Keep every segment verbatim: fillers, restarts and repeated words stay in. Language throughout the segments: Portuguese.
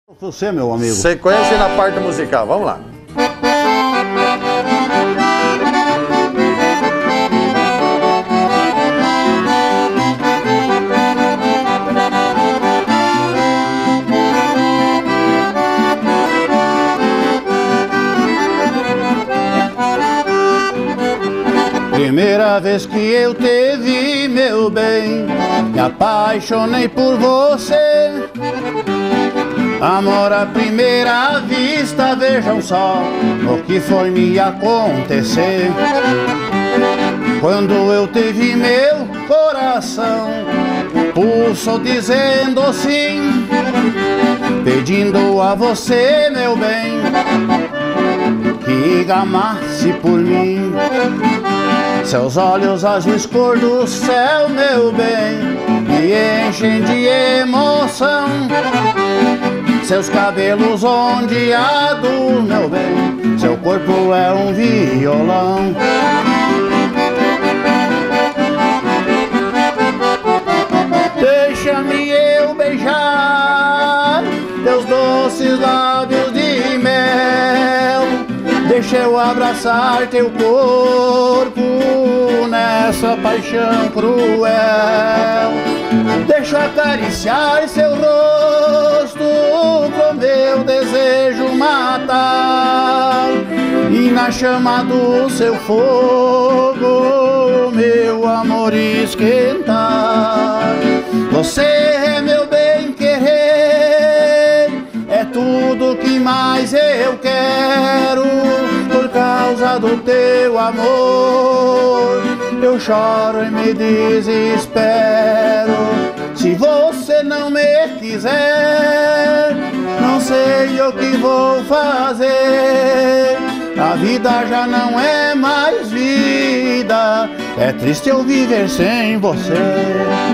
Você, meu amigo. Sequência na parte musical, vamos lá. Primeira vez que eu te vi, meu bem, me apaixonei por você. Amor à primeira vista, vejam só o que foi me acontecer. Quando eu te vi, meu coração pulsou dizendo sim, pedindo a você, meu bem, que amasse por mim. Seus olhos azuis cor do céu, meu bem, me enchem de emoção. Seus cabelos ondeados, meu bem, seu corpo é um violão. Deixa-me eu beijar teus doces lábios de mel. Deixa eu abraçar teu corpo nessa paixão cruel. Deixa eu acariciar seu rosto pro meu desejo matar. E na chama do seu fogo meu amor esquentar. Você é meu bem querer, é tudo que mais eu quero. Por causa do teu amor eu choro e me desespero. Se você não me quiser, não sei o que vou fazer. A vida já não é mais vida, é triste eu viver sem você.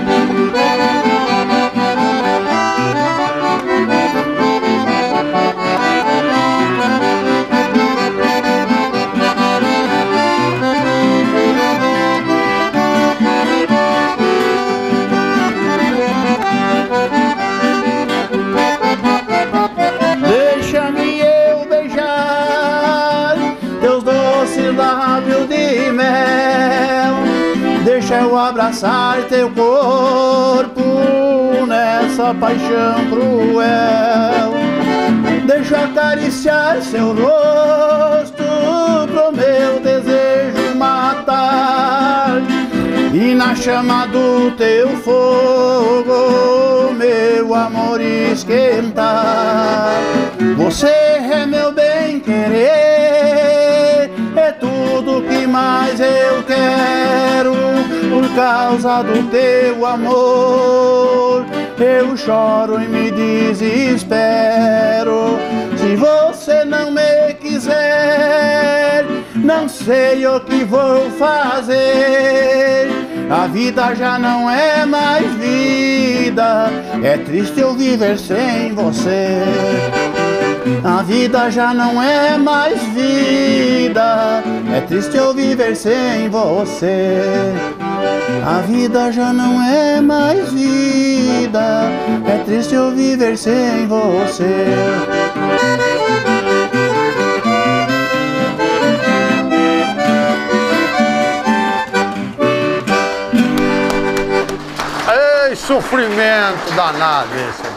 Deixa-me eu beijar teus doces lábios de mel. Deixa eu abraçar teu corpo nessa paixão cruel. Deixa eu acariciar seu rosto pro meu desejo matar. E na chama do teu fogo meu amor esquentar. Você é meu bem querer, é tudo que mais eu quero. Por causa do teu amor eu choro e me desespero. Se você não me quiser, não sei o que vou fazer. A vida já não é mais vida, é triste eu viver sem você. A vida já não é mais vida, é triste eu viver sem você. A vida já não é mais vida, é triste eu viver sem você. Ei, sofrimento danado esse.